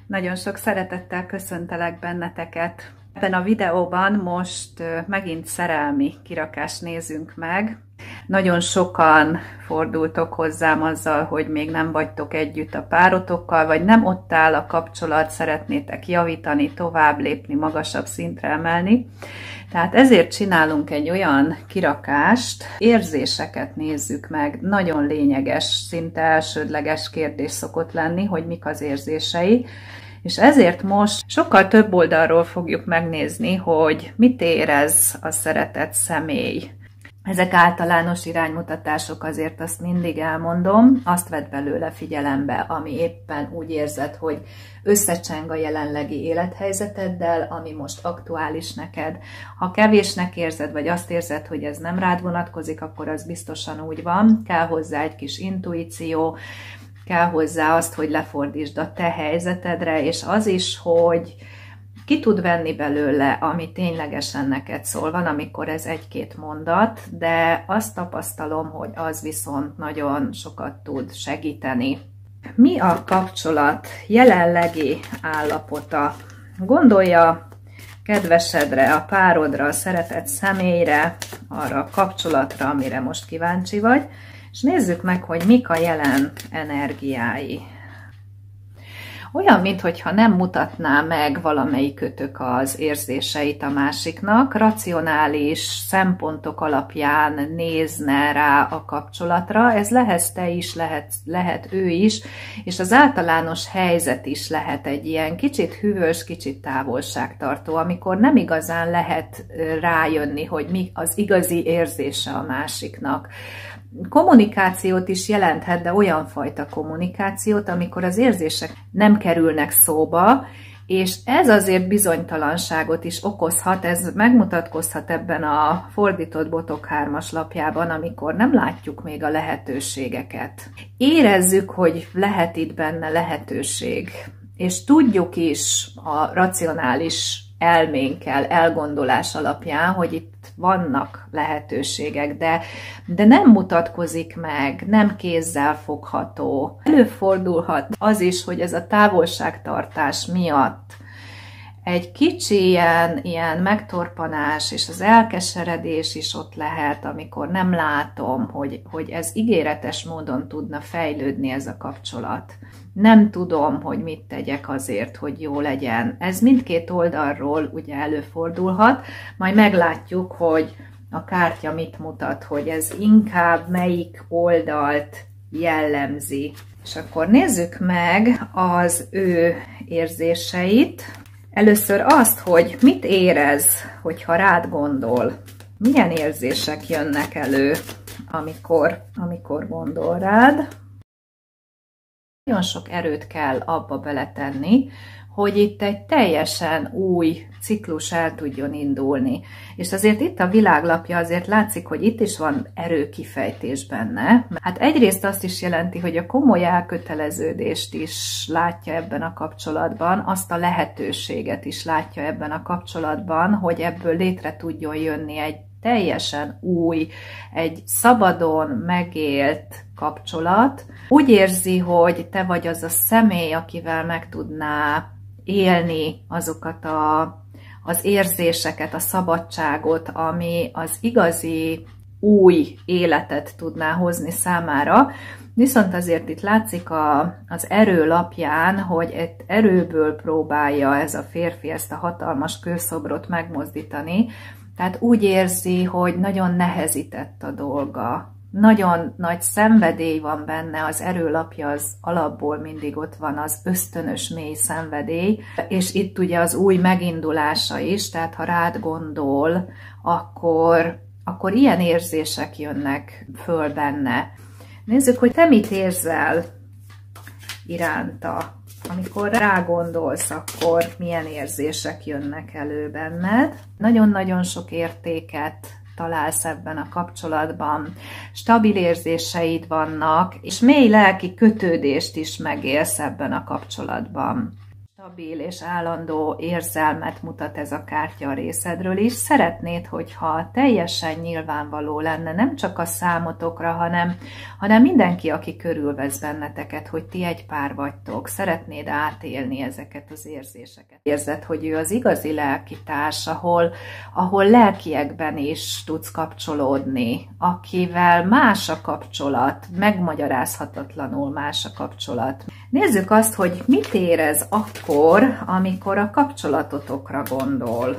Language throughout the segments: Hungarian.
Nagyon sok szeretettel köszöntelek benneteket. Ebben a videóban most megint szerelmi kirakást nézünk meg. Nagyon sokan fordultok hozzám azzal, hogy még nem vagytok együtt a párotokkal, vagy nem ott áll a kapcsolat, szeretnétek javítani, tovább lépni, magasabb szintre emelni. Tehát ezért csinálunk egy olyan kirakást, érzéseket nézzük meg, nagyon lényeges, szinte elsődleges kérdés szokott lenni, hogy mik az érzései, és ezért most sokkal több oldalról fogjuk megnézni, hogy mit érez a szeretett személy. Ezek általános iránymutatások, azért azt mindig elmondom, azt vedd belőle figyelembe, ami éppen úgy érzed, hogy összecseng a jelenlegi élethelyzeteddel, ami most aktuális neked. Ha kevésnek érzed, vagy azt érzed, hogy ez nem rád vonatkozik, akkor az biztosan úgy van. Kell hozzá egy kis intuíció, kell hozzá azt, hogy lefordítsd a te helyzetedre, és az is, hogy ki tud venni belőle, ami ténylegesen neked szól. Van, amikor ez egy-két mondat, de azt tapasztalom, hogy az viszont nagyon sokat tud segíteni. Mi a kapcsolat jelenlegi állapota? Gondolja kedvesedre, a párodra, a szeretett személyre, arra a kapcsolatra, amire most kíváncsi vagy, és nézzük meg, hogy mik a jelen energiái. Olyan, mintha nem mutatná meg valamelyikőtök az érzéseit a másiknak, racionális szempontok alapján nézne rá a kapcsolatra, ez lehetsz te is, lehet ő is, és az általános helyzet is lehet egy ilyen kicsit hűvös, kicsit távolságtartó, amikor nem igazán lehet rájönni, hogy mi az igazi érzése a másiknak. Kommunikációt is jelenthet, de olyan fajta kommunikációt, amikor az érzések nem kerülnek szóba, és ez azért bizonytalanságot is okozhat, ez megmutatkozhat ebben a fordított botok 3-as lapjában, amikor nem látjuk még a lehetőségeket. Érezzük, hogy lehet itt benne lehetőség, és tudjuk is a racionális elménkkel, elgondolás alapján, hogy itt vannak lehetőségek, de nem mutatkozik meg, nem kézzel fogható. Előfordulhat az is, hogy ez a távolságtartás miatt egy kicsi ilyen megtorpanás és az elkeseredés is ott lehet, amikor nem látom, hogy ez ígéretes módon tudna fejlődni ez a kapcsolat. Nem tudom, hogy mit tegyek azért, hogy jó legyen. Ez mindkét oldalról ugye előfordulhat, majd meglátjuk, hogy a kártya mit mutat, hogy ez inkább melyik oldalt jellemzi. És akkor nézzük meg az ő érzéseit. Először azt, hogy mit érez, hogyha rád gondol. Milyen érzések jönnek elő, amikor gondol rád. Nagyon sok erőt kell abba beletenni, hogy itt egy teljesen új ciklus el tudjon indulni. És azért itt a világlapja azért látszik, hogy itt is van erőkifejtés benne. Hát egyrészt azt is jelenti, hogy a komoly elköteleződést is látja ebben a kapcsolatban, azt a lehetőséget is látja ebben a kapcsolatban, hogy ebből létre tudjon jönni egy teljesen új, egy szabadon megélt kapcsolat. Úgy érzi, hogy te vagy az a személy, akivel meg tudná élni azokat az érzéseket, a szabadságot, ami az igazi új életet tudná hozni számára. Viszont azért itt látszik az erő lapján, hogy egy erőből próbálja ez a férfi ezt a hatalmas kőszobrot megmozdítani, tehát úgy érzi, hogy nagyon nehezített a dolga. Nagyon nagy szenvedély van benne, az erőlapja az alapból mindig ott van, az ösztönös mély szenvedély, és itt ugye az új megindulása is, tehát ha rád gondol, akkor ilyen érzések jönnek föl benne. Nézzük, hogy te mit érzel iránta. Amikor rágondolsz, akkor milyen érzések jönnek elő benned. Nagyon-nagyon sok értéket találsz ebben a kapcsolatban, stabil érzéseid vannak, és mély lelki kötődést is megélsz ebben a kapcsolatban. stabil és állandó érzelmet mutat ez a kártya a részedről is. Szeretnéd, hogyha teljesen nyilvánvaló lenne, nem csak a számotokra, hanem mindenki, aki körülvesz benneteket, hogy ti egy pár vagytok. Szeretnéd átélni ezeket az érzéseket. Érzed, hogy ő az igazi lelkitárs, ahol lelkiekben is tudsz kapcsolódni, akivel más a kapcsolat, megmagyarázhatatlanul más a kapcsolat. Nézzük azt, hogy mit érez akkor, amikor a kapcsolatotokra gondol.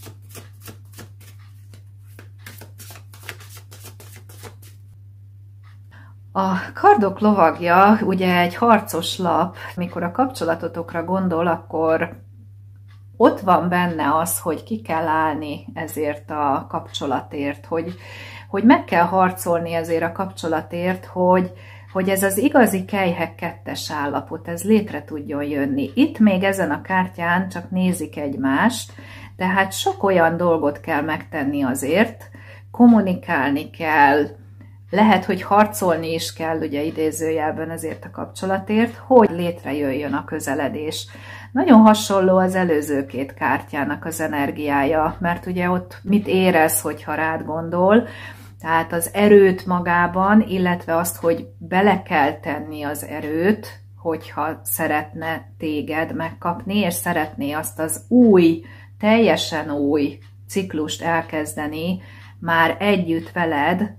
A kardok lovagja ugye egy harcos lap, amikor a kapcsolatotokra gondol, akkor ott van benne az, hogy ki kell állni ezért a kapcsolatért, hogy meg kell harcolni ezért a kapcsolatért, hogy ez az igazi kelyhek kettes állapot, ez létre tudjon jönni. Itt még ezen a kártyán csak nézik egymást, tehát sok olyan dolgot kell megtenni azért, kommunikálni kell, lehet, hogy harcolni is kell, ugye idézőjelben ezért a kapcsolatért, hogy létrejöjjön a közeledés. Nagyon hasonló az előző két kártyának az energiája, mert ugye ott mit érez, hogyha rád gondol, tehát az erőt magában, illetve azt, hogy bele kell tenni az erőt, hogyha szeretne téged megkapni, és szeretné azt az új, teljesen új ciklust elkezdeni már együtt veled,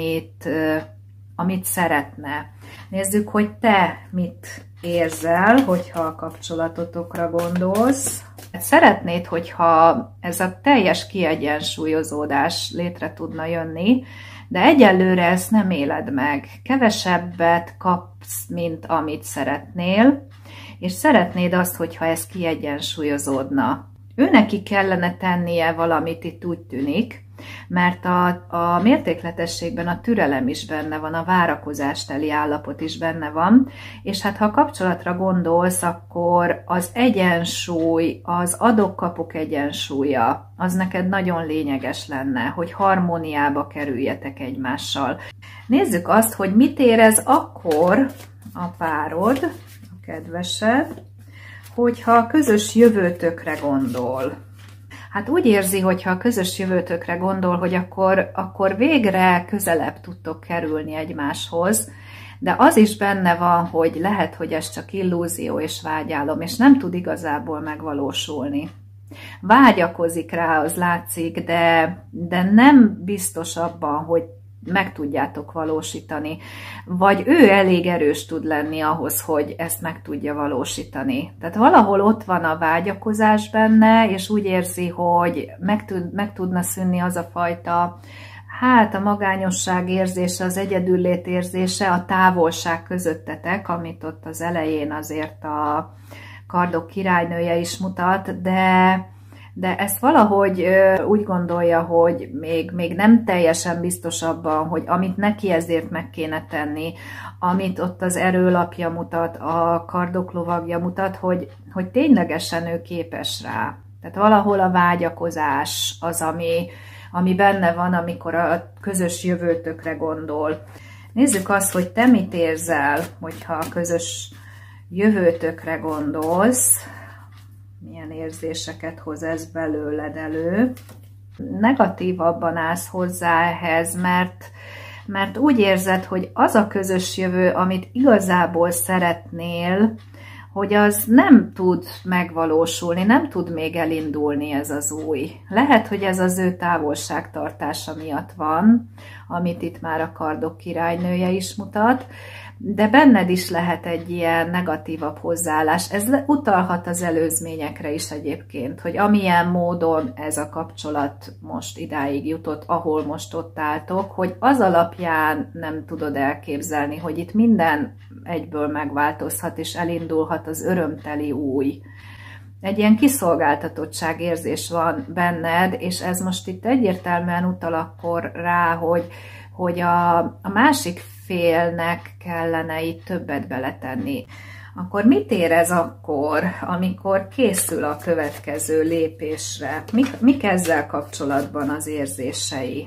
amit szeretne. Nézzük, hogy te mit érzel, hogyha a kapcsolatotokra gondolsz. Szeretnéd, hogyha ez a teljes kiegyensúlyozódás létre tudna jönni, de egyelőre ezt nem éled meg. Kevesebbet kapsz, mint amit szeretnél, és szeretnéd azt, hogyha ez kiegyensúlyozódna. Őneki kellene tennie valamit, itt úgy tűnik, mert a mértékletességben a türelem is benne van, a várakozásteli állapot is benne van, és hát ha a kapcsolatra gondolsz, akkor az egyensúly, az adok-kapok egyensúlya, az neked nagyon lényeges lenne, hogy harmóniába kerüljetek egymással. Nézzük azt, hogy mit érez akkor a párod, a kedvesed, hogyha a közös jövőtökre gondol. Hát úgy érzi, hogyha a közös jövőtökre gondol, hogy akkor végre közelebb tudtok kerülni egymáshoz, de az is benne van, hogy lehet, hogy ez csak illúzió és vágyálom, és nem tud igazából megvalósulni. Vágyakozik rá, az látszik, de nem biztos abban, hogy meg tudjátok valósítani. Vagy ő elég erős tud lenni ahhoz, hogy ezt meg tudja valósítani. Tehát valahol ott van a vágyakozás benne, és úgy érzi, hogy meg tudna szűnni az a fajta, hát a magányosság érzése, az egyedüllét érzése, a távolság közöttetek, amit ott az elején azért a kardok királynője is mutat, de ezt valahogy úgy gondolja, hogy még nem teljesen biztos abban, hogy amit neki ezért meg kéne tenni, amit ott az erőlapja mutat, a kardok lovagja mutat, hogy ténylegesen ő képes rá. Tehát valahol a vágyakozás az, ami benne van, amikor a közös jövőtökre gondol. Nézzük azt, hogy te mit érzel, hogyha a közös jövőtökre gondolsz, milyen érzéseket hoz ez belőled elő. Negatívabban állsz hozzá ehhez, mert úgy érzed, hogy az a közös jövő, amit igazából szeretnél, hogy az nem tud megvalósulni, nem tud még elindulni ez az új. Lehet, hogy ez az ő távolságtartása miatt van, amit itt már a kardok királynője is mutat, de benned is lehet egy ilyen negatívabb hozzáállás. Ez utalhat az előzményekre is egyébként, hogy amilyen módon ez a kapcsolat most idáig jutott, ahol most ott álltok, hogy az alapján nem tudod elképzelni, hogy itt minden egyből megváltozhat, és elindulhat az örömteli új. Egy ilyen kiszolgáltatottság érzés van benned, és ez most itt egyértelműen utal akkor rá, hogy a másik félnek kellene itt többet beletenni. Akkor mit érez akkor, amikor készül a következő lépésre? Mik ezzel kapcsolatban az érzései?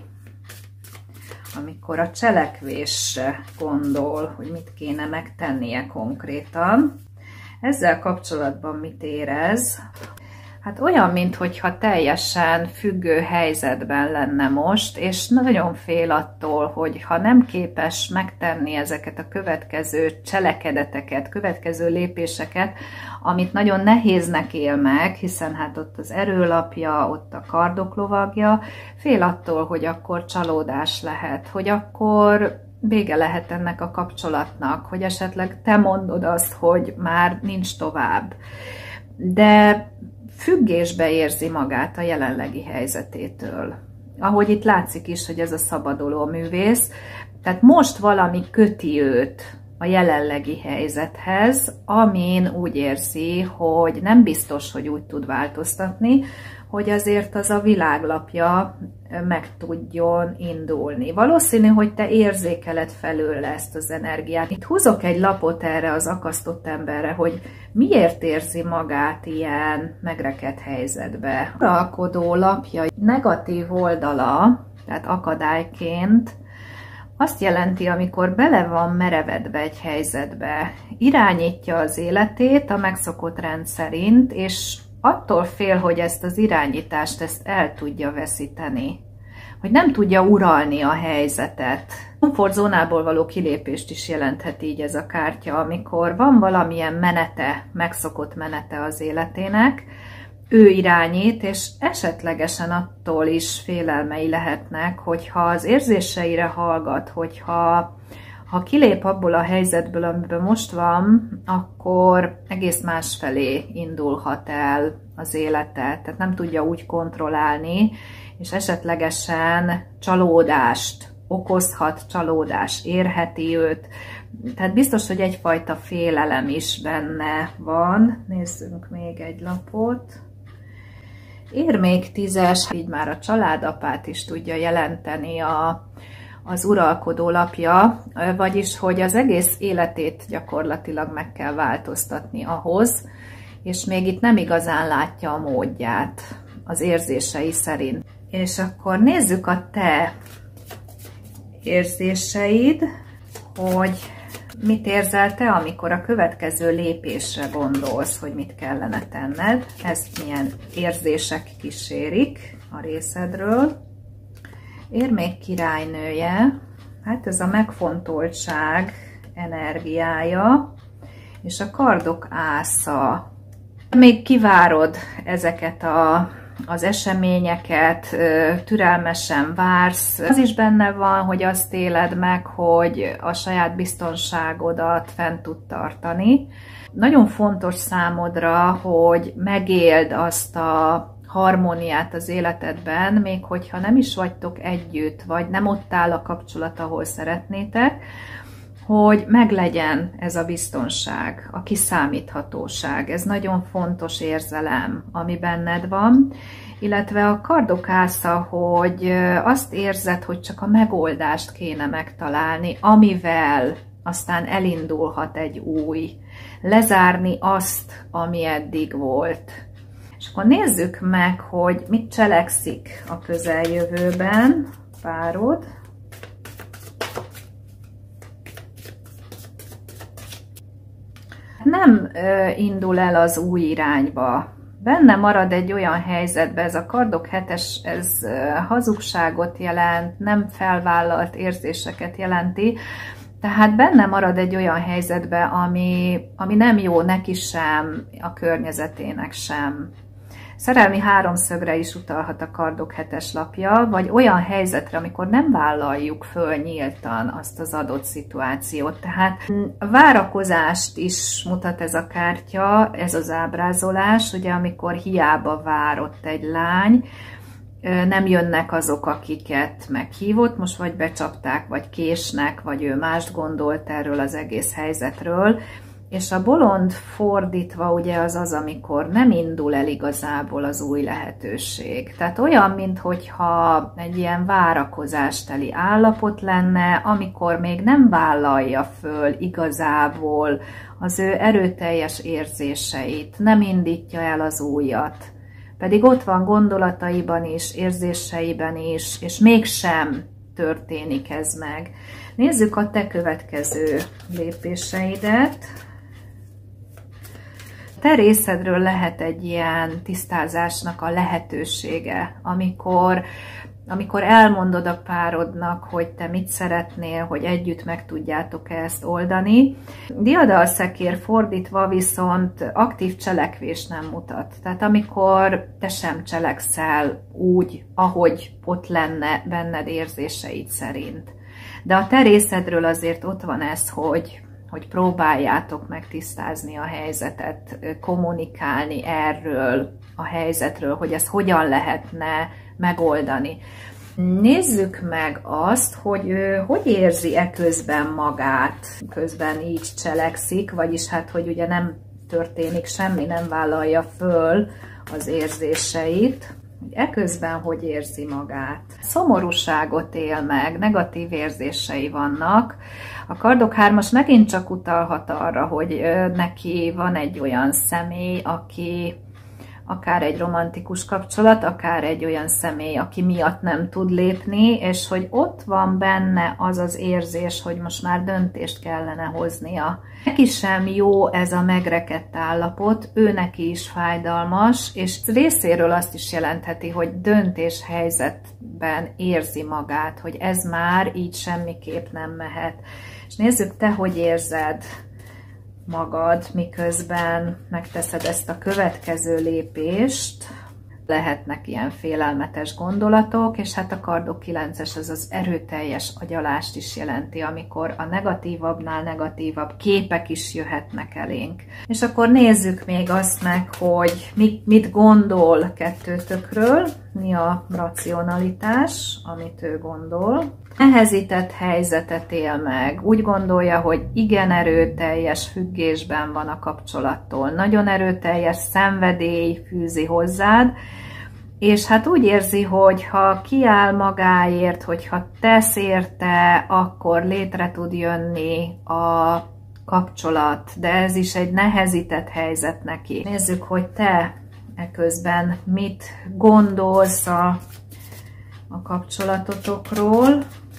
Amikor a cselekvésre gondol, hogy mit kéne megtennie konkrétan. Ezzel kapcsolatban mit érez? Hát olyan, mintha teljesen függő helyzetben lenne most, és nagyon fél attól, hogy ha nem képes megtenni ezeket a következő cselekedeteket, következő lépéseket, amit nagyon nehéznek él meg, hiszen hát ott az erőlapja, ott a kardok lovagja, fél attól, hogy akkor csalódás lehet, hogy akkor vége lehet ennek a kapcsolatnak, hogy esetleg te mondod azt, hogy már nincs tovább. De függésbe érzi magát a jelenlegi helyzetétől. Ahogy itt látszik is, hogy ez a szabaduló művész, tehát most valami köti őt a jelenlegi helyzethez, amin úgy érzi, hogy nem biztos, hogy úgy tud változtatni, hogy azért az a világlapja meg tudjon indulni. Valószínű, hogy te érzékeled felőle ezt az energiát. Itt húzok egy lapot erre az akasztott emberre, hogy miért érzi magát ilyen megrekedt helyzetbe. Uralkodó lapja negatív oldala, tehát akadályként, azt jelenti, amikor bele van merevedve egy helyzetbe, irányítja az életét a megszokott rend szerint, és attól fél, hogy ezt az irányítást el tudja veszíteni, hogy nem tudja uralni a helyzetet. Komfortzónából való kilépést is jelenthet így ez a kártya, amikor van valamilyen menete, megszokott menete az életének, ő irányít, és esetlegesen attól is félelmei lehetnek, hogyha az érzéseire hallgat, hogyha kilép abból a helyzetből, amiben most van, akkor egész másfelé indulhat el az élete, tehát nem tudja úgy kontrollálni, és esetlegesen csalódást okozhat, csalódás érheti őt, tehát biztos, hogy egyfajta félelem is benne van. Nézzünk még egy lapot. Érmék 10-es, így már a családapát is tudja jelenteni az uralkodó lapja, vagyis, hogy az egész életét gyakorlatilag meg kell változtatni ahhoz, és még itt nem igazán látja a módját az érzései szerint. És akkor nézzük a te érzéseid, hogy mit érzel te, amikor a következő lépésre gondolsz, hogy mit kellene tenned. Ezt milyen érzések kísérik a részedről. Érmék királynője, hát ez a megfontoltság energiája, és a kardok ásza. Még kivárod ezeket az eseményeket, türelmesen vársz. Az is benne van, hogy azt éled meg, hogy a saját biztonságodat fent tud tartani. Nagyon fontos számodra, hogy megéld azt a harmóniát az életedben, még hogyha nem is vagytok együtt, vagy nem ott áll a kapcsolat, ahol szeretnétek, hogy meglegyen ez a biztonság, a kiszámíthatóság. Ez nagyon fontos érzelem, ami benned van, illetve a kardok ásza, hogy azt érzed, hogy csak a megoldást kéne megtalálni, amivel aztán elindulhat egy új, lezárni azt, ami eddig volt. És akkor nézzük meg, hogy mit cselekszik a közeljövőben párod. Nem indul el az új irányba. Benne marad egy olyan helyzetben, ez a kardok 7-es, ez hazugságot jelent, nem felvállalt érzéseket jelenti, tehát benne marad egy olyan helyzetben, ami nem jó neki sem, a környezetének sem. Szerelmi háromszögre is utalhat a kardok 7-es lapja, vagy olyan helyzetre, amikor nem vállaljuk föl nyíltan azt az adott szituációt. Tehát várakozást is mutat ez a kártya, ez az ábrázolás, ugye amikor hiába várott egy lány, nem jönnek azok, akiket meghívott, most vagy becsapták, vagy késnek, vagy ő mást gondolt erről az egész helyzetről, és a bolond fordítva ugye az, amikor nem indul el igazából az új lehetőség. Tehát olyan, minthogyha egy ilyen várakozásteli állapot lenne, amikor még nem vállalja föl igazából az ő erőteljes érzéseit, nem indítja el az újat. Pedig ott van gondolataiban is, érzéseiben is, és mégsem történik ez meg. Nézzük a te következő lépéseidet. Te részedről lehet egy ilyen tisztázásnak a lehetősége, amikor elmondod a párodnak, hogy te mit szeretnél, hogy együtt meg tudjátok ezt oldani. Diadalszekér fordítva viszont aktív cselekvés nem mutat. Tehát amikor te sem cselekszel úgy, ahogy ott lenne benned érzéseid szerint. De a te részedről azért ott van ez, hogy próbáljátok meg tisztázni a helyzetet, kommunikálni erről a helyzetről, hogy ezt hogyan lehetne megoldani. Nézzük meg azt, hogy ő hogy érzi közben magát, közben így cselekszik, vagyis hát, hogy ugye nem történik semmi, nem vállalja föl az érzéseit. Eközben hogy érzi magát? Szomorúságot él meg, negatív érzései vannak. A kardok hármas megint csak utalhat arra, hogy neki van egy olyan személy, aki akár egy romantikus kapcsolat, akár egy olyan személy, aki miatt nem tud lépni, és hogy ott van benne az az érzés, hogy most már döntést kellene hoznia. Neki sem jó ez a megrekedt állapot, ő neki is fájdalmas, és részéről azt is jelentheti, hogy döntéshelyzetben érzi magát, hogy ez már így semmiképp nem mehet. És nézzük, te hogy érzed magad, miközben megteszed ezt a következő lépést. Lehetnek ilyen félelmetes gondolatok, és hát a kardok 9-es az az erőteljes agyalást is jelenti, amikor a negatívabbnál negatívabb képek is jöhetnek elénk. És akkor nézzük még azt meg, hogy mit gondol kettőtökről, mi a racionalitás, amit ő gondol. Nehezített helyzetet él meg, úgy gondolja, hogy igen erőteljes függésben van a kapcsolattól, nagyon erőteljes szenvedély fűzi hozzád, és hát úgy érzi, hogy ha kiáll magáért, hogyha tesz érte, akkor létre tud jönni a kapcsolat, de ez is egy nehezített helyzet neki. Nézzük, hogy te eközben mit gondolsz a kapcsolatotokról.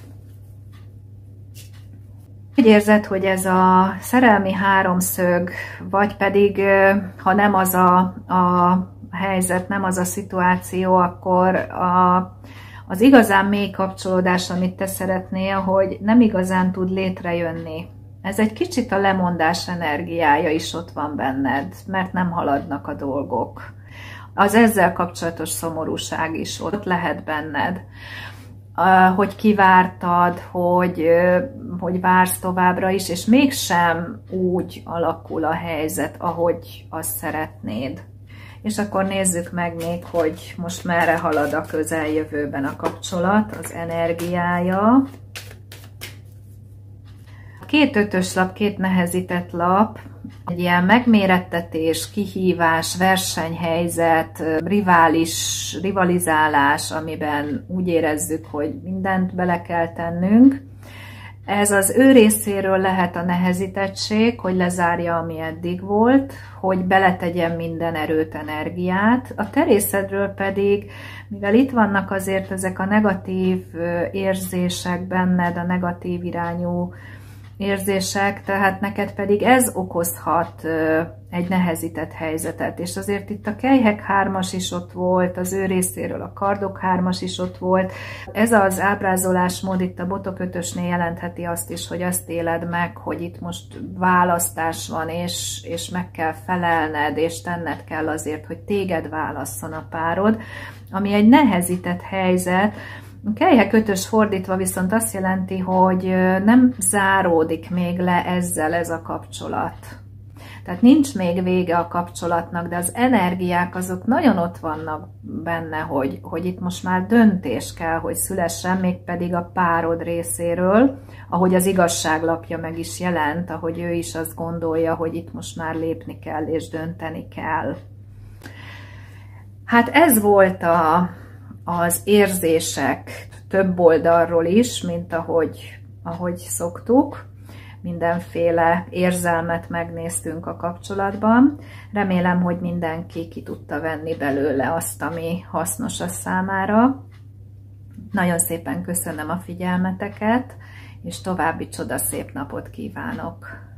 Úgy érzed, hogy ez a szerelmi háromszög, vagy pedig, ha nem az a helyzet, nem az a szituáció, akkor az igazán mély kapcsolódás, amit te szeretnél, hogy nem igazán tud létrejönni. Ez egy kicsit a lemondás energiája is ott van benned, mert nem haladnak a dolgok. Az ezzel kapcsolatos szomorúság is ott lehet benned. Hogy kivártad, hogy vársz továbbra is, és mégsem úgy alakul a helyzet, ahogy azt szeretnéd. És akkor nézzük meg még, hogy most merre halad a közeljövőben a kapcsolat, az energiája. Két ötös lap, két nehezített lap, egy ilyen megmérettetés, kihívás, versenyhelyzet, rivalizálás, amiben úgy érezzük, hogy mindent bele kell tennünk. Ez az ő részéről lehet a nehezítettség, hogy lezárja, ami eddig volt, hogy beletegyen minden erőt, energiát. A te részedről pedig, mivel itt vannak azért ezek a negatív érzések benned, a negatív irányú érzések, tehát neked pedig ez okozhat egy nehezített helyzetet. És azért itt a kelyhek hármas is ott volt, az ő részéről a kardok hármas is ott volt. Ez az ábrázolásmód itt a botok ötösnél jelentheti azt is, hogy azt éled meg, hogy itt most választás van, és meg kell felelned, és tenned kell azért, hogy téged válasszon a párod, ami egy nehezített helyzet. A kelyhek ötös fordítva viszont azt jelenti, hogy nem záródik még le ezzel ez a kapcsolat. Tehát nincs még vége a kapcsolatnak, de az energiák azok nagyon ott vannak benne, hogy itt most már döntés kell, hogy szülessen, mégpedig a párod részéről, ahogy az igazságlapja meg is jelent, ahogy ő is azt gondolja, hogy itt most már lépni kell és dönteni kell. Hát ez volt az érzések több oldalról is, mint ahogy szoktuk. Mindenféle érzelmet megnéztünk a kapcsolatban. Remélem, hogy mindenki ki tudta venni belőle azt, ami hasznos a számára. Nagyon szépen köszönöm a figyelmeteket, és további csodaszép napot kívánok!